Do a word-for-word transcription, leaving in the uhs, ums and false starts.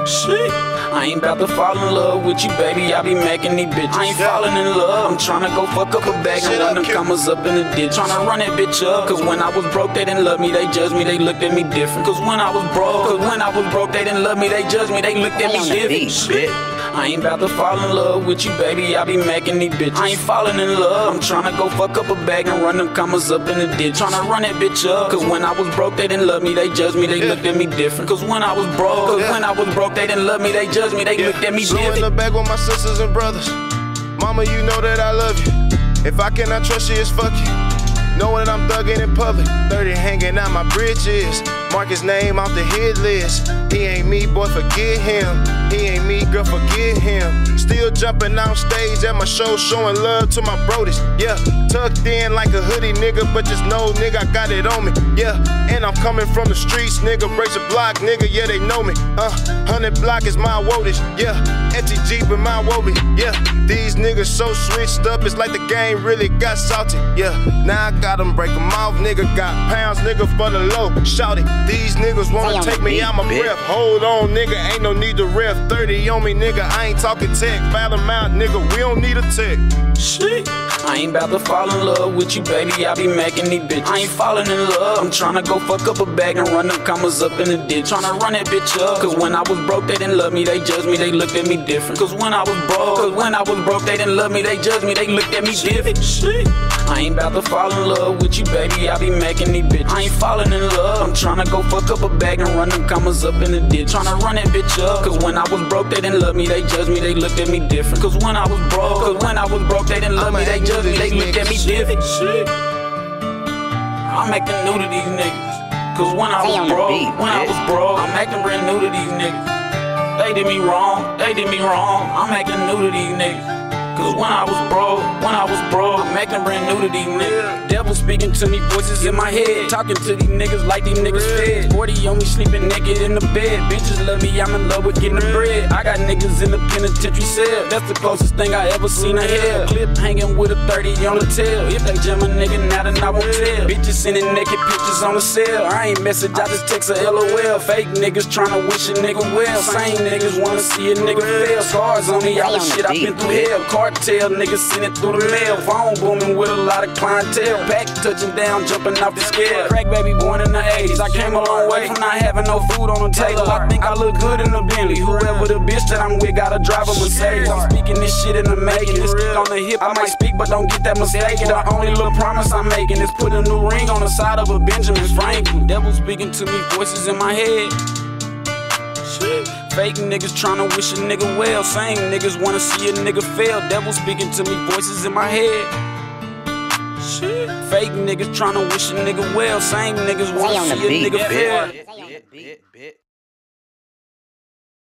Shit, I ain't about to fall in love with you, baby. I be making these bitches. I ain't falling in love. I'm tryna go fuck up a bag and run them commas up in the ditch. Tryna run that bitch up. Cause when I was broke, they didn't love me. They judged me. They looked at me different. Cause when I was broke, cause when I was broke, they didn't love me. They judged me. They looked at me different. Shit, I ain't about to fall in love with you, baby. I be making these bitches. I ain't falling in love. I'm tryna go fuck up a bag and run them commas up in the ditch. Tryna run that bitch up. Cause when I was broke, they didn't love me. They judged me. They looked at me different. Cause when I was broke, cause when I was broke, they didn't love me. They judged me. They looked at me different. In the back with my sisters and brothers. Mama, you know that I love you. If I cannot trust you, it's fuck you. Knowing that I'm thugging in public. thirty hanging out my bridges. Mark his name off the hit list. He ain't me, boy, forget him. He ain't me, girl, forget him. Still jumping on stage at my show, showing love to my brodies. Yeah, tucked in like a hoodie, nigga, but just know, nigga, I got it on me. Yeah, and I'm coming from the streets, nigga. Brace a block, nigga, yeah, they know me. Uh, hundred block is my wodage. Yeah, empty Jeep in my Wobie. Yeah, these niggas so switched up, it's like the game really got salty. Yeah, now I got them break them off, nigga. Got pounds, nigga, for the low. Shout it. These niggas wanna take me out my breath. Hold on, nigga, ain't no need to ref. thirty on me, nigga, I ain't talking tech. Foul them out, nigga, we don't need a tech. Shit, I ain't about to fall in love with you, baby. I be making these bitches. I ain't falling in love. I'm tryna go fuck up a bag and run them commas up in the ditch. Tryna run that bitch up. Cause when I was broke, they didn't love me. They judged me. They looked at me different. Cause when I was broke, cause when I was broke, they didn't love me. They judged me. They looked at me different. Shit, I ain't about to fall in love with you, baby. I be making these bitches. I ain't falling in love. I'm tryna go fuck up a bag and run them commas up in the ditch. Tryna run that bitch up. Cause when I was broke, they didn't love me. They judged me. They looked at me different. Cause when I was broke, cause when I was broke, they didn't love me. They judged me. They looked at me different. Shit, I'm acting new to these niggas. Cause when I was broke, when I was broke, I'm acting brand new to these niggas. They did me wrong, they did me wrong. I'm acting new to these niggas. Cause when I was broke, when I was broke, I'm acting brand new to these niggas. Devil speaking to me, voices in my head. Talking to these niggas like these niggas fed. forty on me, sleeping naked in the bed. Bitches love me, I'm in love with getting the bread. I got niggas in the penitentiary cell. That's the closest thing I ever seen to hell. Clip hanging with a thirty on the tail. If they jam a nigga now, then I won't tell. Bitches sending naked pictures on the cell. I ain't message, I just text a LOL. Fake niggas tryna wish a nigga well. Same niggas wanna see a nigga fail. Scars on me, all the shit I've been through hell. Cartel niggas send it through the mail. Phone booming with a lot of clientele. Pack touching down, jumping off the scale. Crack baby born in the eighties. I came a long way from not having no food on the table. I think I look good in the Bentley. Whoever the bitch that I'm with gotta drive a Mercedes. I'm speaking this shit in the making. It's stick on the hip. I might speak, but don't get that mistaken. The only little promise I'm making is put a new ring on the side of a Benjamin Franklin. Devil speaking to me, voices in my head. Shit. Fake niggas tryna wish a nigga well. Same niggas wanna see a nigga fail. Devil speaking to me, voices in my head. Shit. Fake niggas tryna wish a nigga well. Same niggas wanna see a nigga fail.